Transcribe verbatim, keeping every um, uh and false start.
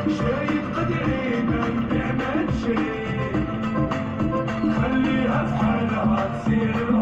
شايف قدرينا بنعمل شي خليها في حالها تصير